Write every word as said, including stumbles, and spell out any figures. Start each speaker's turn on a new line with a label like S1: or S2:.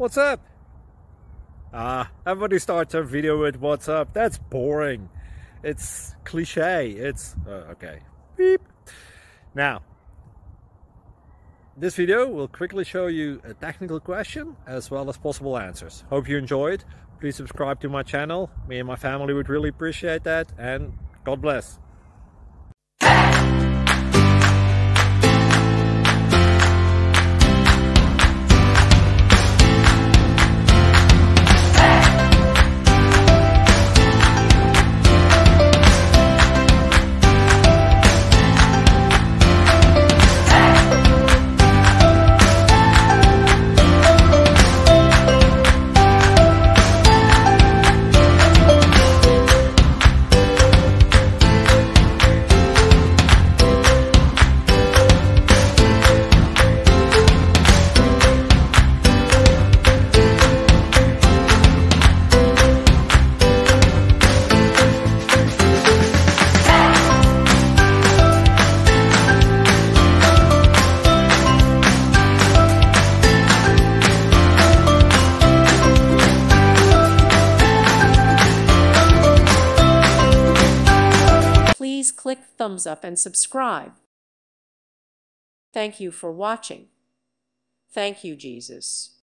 S1: what's up? Ah, everybody starts a video with what's up. That's boring. It's cliche. It's, uh, okay. Beep. Now, this video will quickly show you a technical question as well as possible answers. Hope you enjoyed. Please subscribe to my channel. Me and my family would really appreciate that, and God bless.
S2: Please click thumbs up and subscribe. Thank you for watching. Thank you, Jesus.